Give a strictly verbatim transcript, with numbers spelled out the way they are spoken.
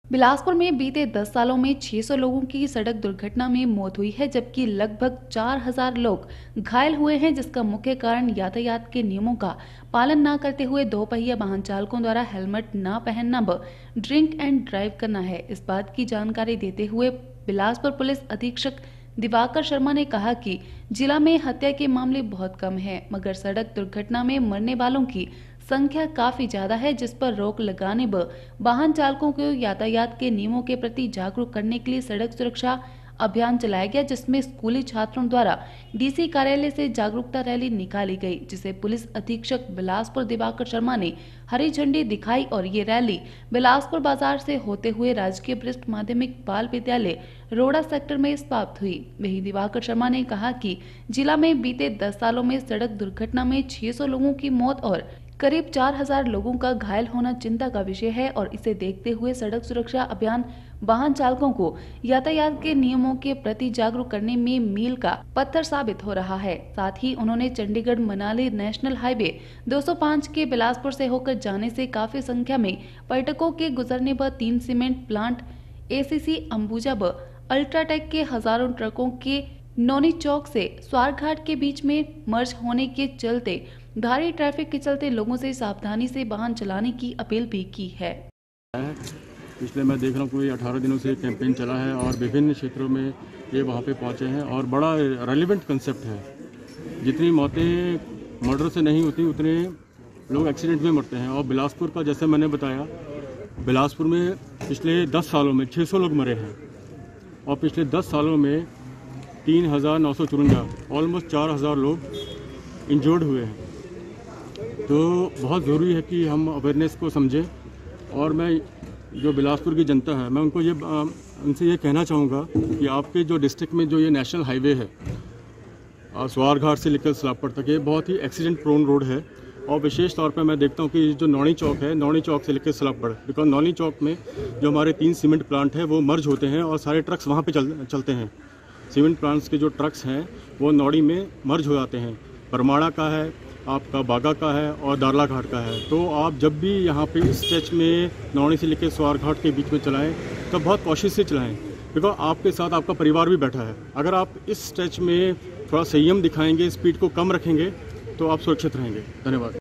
बिलासपुर में बीते दस सालों में छह सौ लोगों की सड़क दुर्घटना में मौत हुई है, जबकि लगभग चार हज़ार लोग घायल हुए हैं, जिसका मुख्य कारण यातायात के नियमों का पालन न करते हुए दोपहिया वाहन चालकों द्वारा हेलमेट न पहनना व ड्रिंक एंड ड्राइव करना है। इस बात की जानकारी देते हुए बिलासपुर पुलिस अधीक्षक दिवाकर शर्मा ने कहा कि जिला में हत्या के मामले बहुत कम हैं, मगर सड़क दुर्घटना में मरने वालों की संख्या काफी ज्यादा है, जिस पर रोक लगाने व वाहन चालकों को यातायात के नियमों के प्रति जागरूक करने के लिए सड़क सुरक्षा अभियान चलाया गया, जिसमें स्कूली छात्रों द्वारा डीसी कार्यालय से जागरूकता रैली निकाली गई, जिसे पुलिस अधीक्षक बिलासपुर दिवाकर शर्मा ने हरी झंडी दिखाई और ये रैली बिलासपुर बाजार से होते हुए राजकीय वरिष्ठ माध्यमिक बाल विद्यालय रोड़ा सेक्टर में समाप्त हुई। वहीं दिवाकर शर्मा ने कहा कि जिला में बीते दस सालों में सड़क दुर्घटना में छह सौ लोगों की मौत और करीब चार हज़ार लोगों का घायल होना चिंता का विषय है और इसे देखते हुए सड़क सुरक्षा अभियान वाहन चालकों को यातायात के नियमों के प्रति जागरूक करने में मील का पत्थर साबित हो रहा है। साथ ही उन्होंने चंडीगढ़ मनाली नेशनल हाईवे दो सौ पाँच के बिलासपुर से होकर जाने से काफी संख्या में पर्यटकों के गुजरने पर तीन सीमेंट प्लांट, एसीसी अंबुजा व अल्ट्राटेक के हजारों ट्रकों के नौनी चौक से स्वारघाट के बीच में मर्ज होने के चलते भारी ट्रैफिक के चलते लोगों से सावधानी से वाहन चलाने की अपील भी की है। पिछले मैं देख रहा हूँ कोई अठारह दिनों से कैंपेन चला है और विभिन्न क्षेत्रों में ये वहाँ पे पहुँचे हैं और बड़ा रेलिवेंट कंसेप्ट है। जितनी मौतें मर्डर से नहीं होती उतने लोग एक्सीडेंट में मरते हैं। और बिलासपुर का जैसे मैंने बताया, बिलासपुर में पिछले दस सालों में छः सौ लोग मरे हैं और पिछले दस सालों में तीन हज़ार नौ सौ चुरंजा ऑलमोस्ट चार हज़ार लोग इंजर्ड हुए हैं। तो बहुत ज़रूरी है कि हम अवेयरनेस को समझें। और मैं जो बिलासपुर की जनता है, मैं उनको ये उनसे ये कहना चाहूँगा कि आपके जो डिस्ट्रिक्ट में जो ये नेशनल हाईवे है स्वारघाट से लेकर सलापड़ तक, ये बहुत ही एक्सीडेंट प्रोन रोड है। और विशेष तौर पे मैं देखता हूँ कि जो नौनी चौक है, नौनी चौक से लेकर सलापड़, बिकॉज नौनी चौक में जो हमारे तीन सीमेंट प्लांट है वो मर्ज होते हैं और सारे ट्रक्स वहाँ पर चल, चलते हैं। सीमेंट प्लांट्स के जो ट्रक्स हैं वो नौड़ी में मर्ज हो जाते हैं। परमाणा का है, आपका बागा का है और दारला घाट का है। तो आप जब भी यहाँ पे इस स्ट्रेच में नौनी से लेकर स्वारघाट के बीच में चलाएं तो बहुत कोशिश से चलाएं, बिकॉज आपके साथ आपका परिवार भी बैठा है। अगर आप इस स्ट्रेच में थोड़ा संयम दिखाएंगे, स्पीड को कम रखेंगे तो आप सुरक्षित रहेंगे। धन्यवाद।